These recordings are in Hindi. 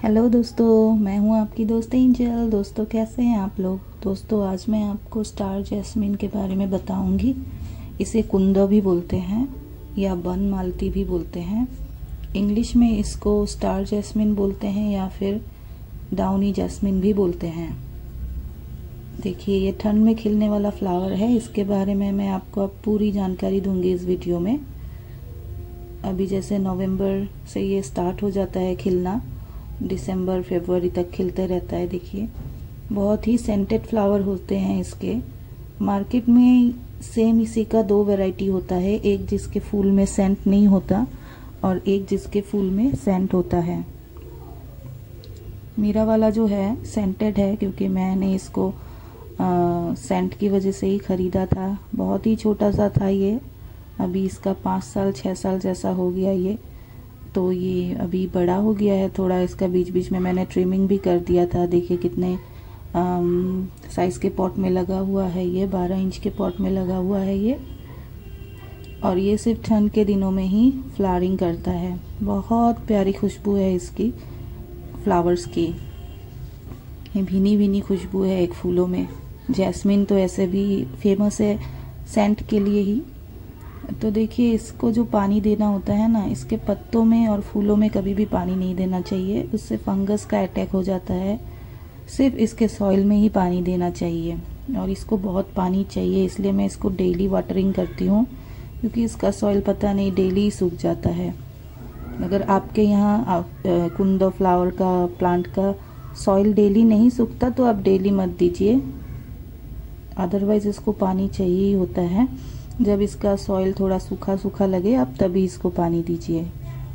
हेलो दोस्तों, मैं हूं आपकी दोस्त एंजल। दोस्तों कैसे हैं आप लोग। दोस्तों आज मैं आपको स्टार जैस्मिन के बारे में बताऊंगी। इसे कुंदा भी बोलते हैं या बन मालती भी बोलते हैं। इंग्लिश में इसको स्टार जैस्मिन बोलते हैं या फिर डाउनी जैस्मिन भी बोलते हैं। देखिए ये ठंड में खिलने वाला फ्लावर है। इसके बारे में मैं आपको अब पूरी जानकारी दूंगी इस वीडियो में। अभी जैसे नवंबर से ये स्टार्ट हो जाता है खिलना, दिसंबर फरवरी तक खिलते रहता है। देखिए बहुत ही सेंटेड फ्लावर होते हैं इसके। मार्केट में सेम इसी का दो वैरायटी होता है, एक जिसके फूल में सेंट नहीं होता और एक जिसके फूल में सेंट होता है। मेरा वाला जो है सेंटेड है क्योंकि मैंने इसको सेंट की वजह से ही ख़रीदा था। बहुत ही छोटा सा था ये, अभी इसका 5 साल 6 साल जैसा हो गया ये, तो ये अभी बड़ा हो गया है थोड़ा। इसका बीच बीच में मैंने ट्रिमिंग भी कर दिया था। देखिए कितने साइज़ के पॉट में लगा हुआ है ये, 12 इंच के पॉट में लगा हुआ है ये। और ये सिर्फ ठंड के दिनों में ही फ्लावरिंग करता है। बहुत प्यारी खुशबू है इसकी फ्लावर्स की, ये भीनी भीनी खुशबू है एक फूलों में। जैस्मिन तो ऐसे भी फेमस है सेंट के लिए ही। तो देखिए इसको जो पानी देना होता है ना, इसके पत्तों में और फूलों में कभी भी पानी नहीं देना चाहिए, उससे फंगस का अटैक हो जाता है। सिर्फ इसके सॉइल में ही पानी देना चाहिए और इसको बहुत पानी चाहिए, इसलिए मैं इसको डेली वाटरिंग करती हूँ क्योंकि इसका सॉइल पता नहीं डेली ही सूख जाता है। अगर आपके यहाँ कुंदा फ्लावर का प्लांट का सॉइल डेली नहीं सूखता तो आप डेली मत दीजिए, अदरवाइज इसको पानी चाहिए ही होता है। जब इसका सॉइल थोड़ा सूखा सूखा लगे आप तभी इसको पानी दीजिए।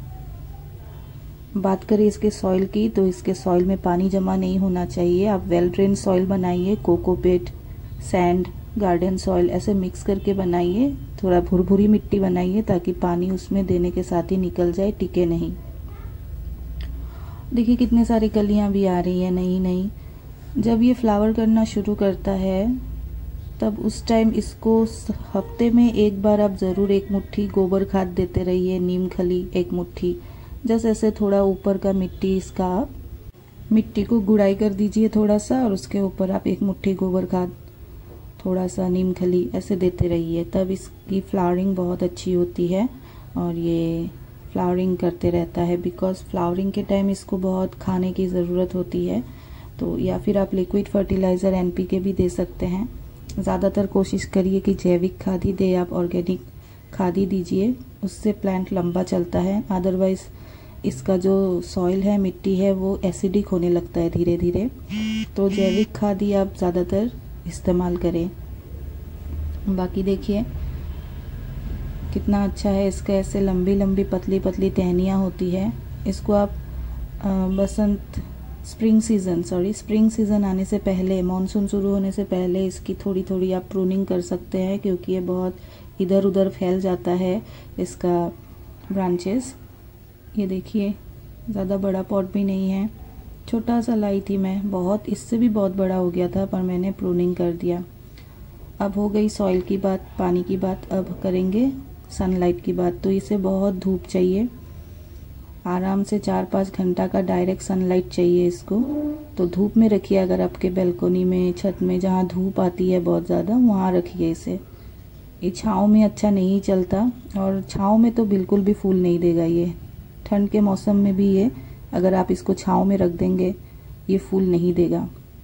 बात करें इसके सॉइल की, तो इसके सॉइल में पानी जमा नहीं होना चाहिए। आप वेल ड्रेन सॉइल बनाइए, कोकोपीट, सैंड, गार्डन सॉइल ऐसे मिक्स करके बनाइए। थोड़ा भुरभुरी मिट्टी बनाइए ताकि पानी उसमें देने के साथ ही निकल जाए, टिके नहीं। देखिए कितने सारी कलियां भी आ रही है नई नई। जब ये फ्लावर करना शुरू करता है तब उस टाइम इसको हफ्ते में एक बार आप ज़रूर एक मुट्ठी गोबर खाद देते रहिए, नीम खली एक मुट्ठी। जैसे ऐसे थोड़ा ऊपर का मिट्टी इसका आप मिट्टी को गुड़ाई कर दीजिए थोड़ा सा, और उसके ऊपर आप एक मुट्ठी गोबर खाद, थोड़ा सा नीम खली ऐसे देते रहिए। तब इसकी फ्लावरिंग बहुत अच्छी होती है और ये फ्लावरिंग करते रहता है। बिकॉज फ्लावरिंग के टाइम इसको बहुत खाने की ज़रूरत होती है। तो या फिर आप लिक्विड फर्टिलाइज़र NPK भी दे सकते हैं। ज़्यादातर कोशिश करिए कि जैविक खाद ही दे, आप ऑर्गेनिक खाद ही दीजिए, उससे प्लांट लंबा चलता है। अदरवाइज़ इसका जो सॉइल है, मिट्टी है, वो एसिडिक होने लगता है धीरे धीरे। तो जैविक खाद ही आप ज़्यादातर इस्तेमाल करें। बाकी देखिए कितना अच्छा है इसका, ऐसे लंबी लंबी पतली पतली टहनियाँ होती है। इसको आप स्प्रिंग सीज़न आने से पहले, मानसून शुरू होने से पहले इसकी थोड़ी थोड़ी आप प्रूनिंग कर सकते हैं क्योंकि ये बहुत इधर उधर फैल जाता है इसका ब्रांचेस। ये देखिए ज़्यादा बड़ा पॉट भी नहीं है, छोटा सा लाई थी मैं, बहुत इससे भी बहुत बड़ा हो गया था पर मैंने प्रूनिंग कर दिया। अब हो गई सॉइल की बात, पानी की बात, अब करेंगे सनलाइट की बात। तो इसे बहुत धूप चाहिए, आराम से 4-5 घंटा का डायरेक्ट सनलाइट चाहिए इसको। तो धूप में रखिए, अगर आपके बैल्कोनी में, छत में जहाँ धूप आती है बहुत ज़्यादा, वहाँ रखिए इसे। ये छाँव में अच्छा नहीं चलता और छाँव में तो बिल्कुल भी फूल नहीं देगा ये। ठंड के मौसम में भी ये अगर आप इसको छाँव में रख देंगे ये फूल नहीं देगा।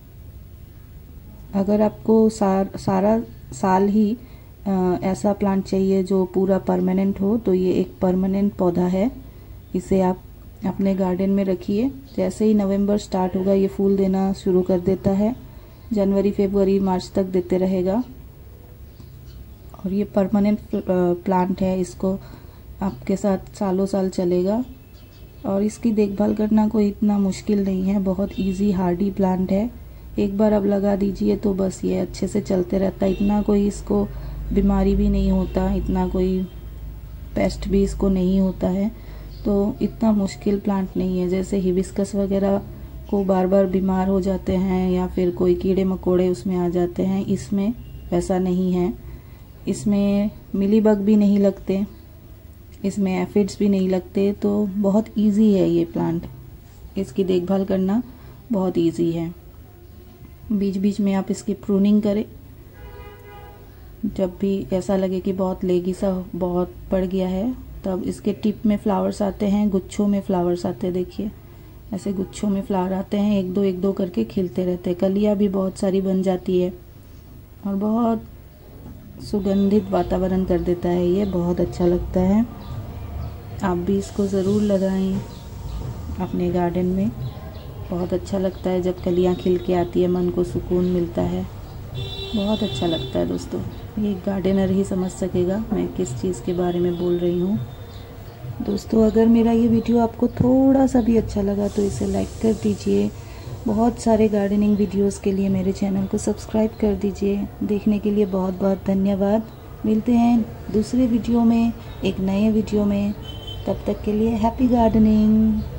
अगर आपको सारा साल ही ऐसा प्लांट चाहिए जो पूरा परमानेंट हो, तो ये एक परमानेंट पौधा है। इसे आप अपने गार्डन में रखिए। जैसे ही नवंबर स्टार्ट होगा ये फूल देना शुरू कर देता है, जनवरी फरवरी मार्च तक देते रहेगा। और ये परमानेंट प्लांट है, इसको आपके साथ सालों साल चलेगा। और इसकी देखभाल करना कोई इतना मुश्किल नहीं है, बहुत इजी हार्डी प्लांट है। एक बार आप लगा दीजिए तो बस ये अच्छे से चलते रहता है। इतना कोई इसको बीमारी भी नहीं होता, इतना कोई पेस्ट भी इसको नहीं होता है। तो इतना मुश्किल प्लांट नहीं है। जैसे हिबिस्कस वगैरह को बार बार बीमार हो जाते हैं या फिर कोई कीड़े मकोड़े उसमें आ जाते हैं, इसमें वैसा नहीं है। इसमें मिलीबग भी नहीं लगते, इसमें एफिड्स भी नहीं लगते, तो बहुत इजी है ये प्लांट। इसकी देखभाल करना बहुत इजी है। बीच बीच में आप इसकी प्रूनिंग करें। जब भी ऐसा लगे कि बहुत लेगी सा बहुत पड़ गया है, तब इसके टिप में फ्लावर्स आते हैं, गुच्छों में फ्लावर्स आते हैं। देखिए ऐसे गुच्छों में फ्लावर आते हैं, एक दो करके खिलते रहते हैं। कलियाँ भी बहुत सारी बन जाती है और बहुत सुगंधित वातावरण कर देता है। ये बहुत अच्छा लगता है। आप भी इसको ज़रूर लगाएं अपने गार्डन में। बहुत अच्छा लगता है जब कलियाँ खिल के आती है, मन को सुकून मिलता है। बहुत अच्छा लगता है दोस्तों। ये गार्डनर ही समझ सकेगा मैं किस चीज़ के बारे में बोल रही हूँ। दोस्तों अगर मेरा ये वीडियो आपको थोड़ा सा भी अच्छा लगा तो इसे लाइक कर दीजिए। बहुत सारे गार्डनिंग वीडियोस के लिए मेरे चैनल को सब्सक्राइब कर दीजिए। देखने के लिए बहुत बहुत धन्यवाद। मिलते हैं दूसरे वीडियो में, एक नए वीडियो में। तब तक के लिए हैप्पी गार्डनिंग।